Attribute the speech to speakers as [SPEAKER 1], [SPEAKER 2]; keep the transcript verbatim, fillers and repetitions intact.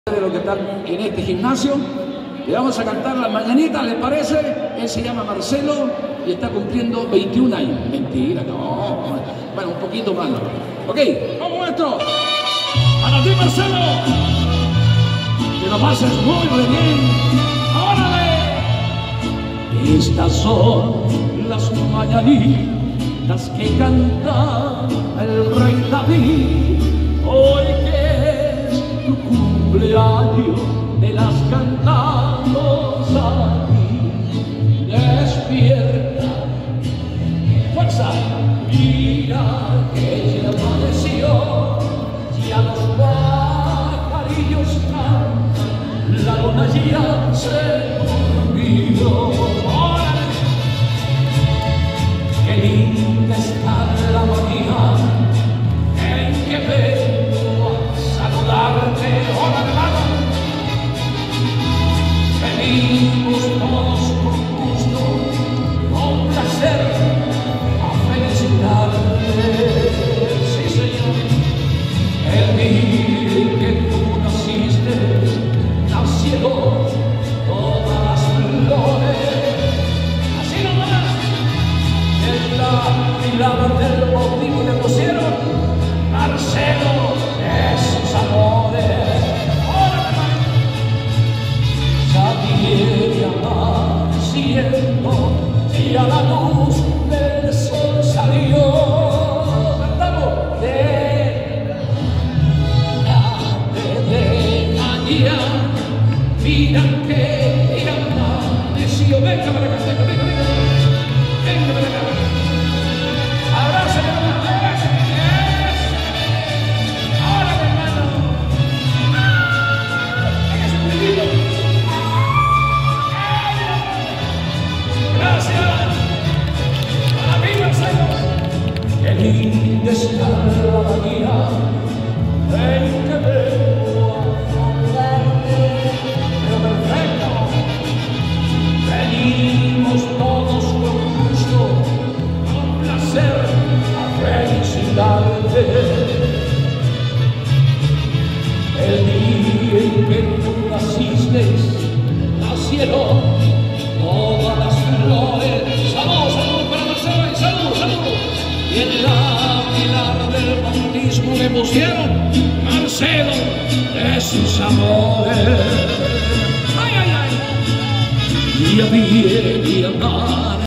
[SPEAKER 1] de los que están en este gimnasio. Le vamos a cantar las mañanitas, ¿les parece? Él se llama Marcelo y está cumpliendo veintiún años. Mentira, no. Bueno, un poquito más. Ok, vamos, maestro. Para ti, Marcelo. Que lo pases muy, muy bien. ¡Órale! Estas son las mañanitas que canta el rey David. Hoy que es tu cumpleaños, te las cantamos a ti. Despierta, fuerza, mira que ya amaneció, ya los pajarillos cantan, la luna ya se durmió. ¡Órale! Qué linda está la mañana en que vengo a saludarte. ¡Hola, hermano! Venimos todos con gusto, con placer, a felicitarte. Sí, Señor. El día en que tú naciste, nacieron todas las flores. Así nomás, en la pilar del bautismo le pusieron Marcelo de sus amores. Viene amaneciendo y a la luz del sol salió. Cantamos de de mañana, mira que amaneció. Venga para acá, venga, venga, venga, venga para acá. Abrázame, abrázame. Ahora, mi hermano. Venga, ese puntito. Gracias. Para mí, Marcelo. Qué linda está la mañana en que vengo a saludarte. Pero perfecto. Venimos todos con gusto, con placer, a felicitarte. El día en que tú naciste, nacieron todas las flores. Salud, salud para Marcelo y salud, salud. Y en la pilar del bautismo le pusieron Marcelo de sus amores. Ay, ay, ay. Y a mí, y a